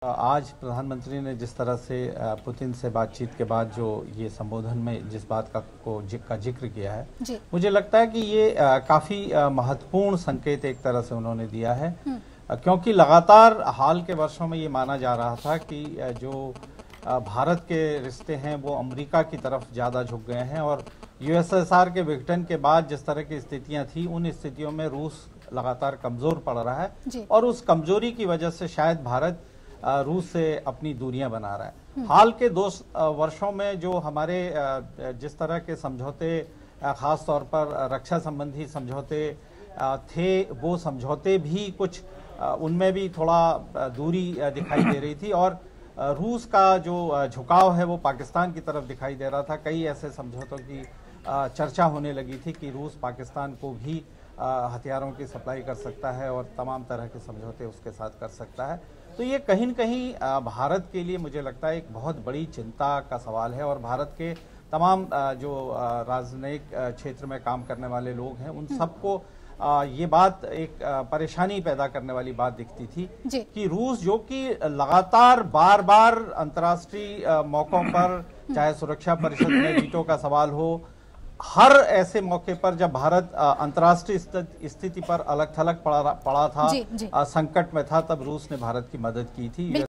आज प्रधानमंत्री ने जिस तरह से पुतिन से बातचीत के बाद जो ये संबोधन में जिस बात का जिक्र किया है, मुझे लगता है कि ये काफी महत्वपूर्ण संकेत एक तरह से उन्होंने दिया है, क्योंकि लगातार हाल के वर्षों में ये माना जा रहा था कि जो भारत के रिश्ते हैं वो अमेरिका की तरफ ज्यादा झुक गए हैं और यूएसएसआर के विघटन के बाद जिस तरह की स्थितियां थी उन स्थितियों में रूस लगातार कमजोर पड़ रहा है और उस कमजोरी की वजह से शायद भारत रूस से अपनी दूरियां बना रहा है। हाल के 2 वर्षों में जो हमारे जिस तरह के समझौते खास तौर पर रक्षा संबंधी समझौते थे, वो समझौते भी कुछ उनमें भी थोड़ा दूरी दिखाई दे रही थी और रूस का जो झुकाव है वो पाकिस्तान की तरफ दिखाई दे रहा था। कई ऐसे समझौतों की चर्चा होने लगी थी कि रूस पाकिस्तान को भी हथियारों की सप्लाई कर सकता है और तमाम तरह के समझौते उसके साथ कर सकता है। तो ये कहीं न कहीं भारत के लिए मुझे लगता है एक बहुत बड़ी चिंता का सवाल है और भारत के तमाम जो राजनयिक क्षेत्र में काम करने वाले लोग हैं उन सबको ये बात एक परेशानी पैदा करने वाली बात दिखती थी कि रूस जो कि लगातार बार बार अंतर्राष्ट्रीय मौकों पर, चाहे सुरक्षा परिषद में वीटो का सवाल हो, हर ऐसे मौके पर जब भारत अंतर्राष्ट्रीय स्थिति पर अलग थलग पड़ा था, संकट में था, तब रूस ने भारत की मदद की थी।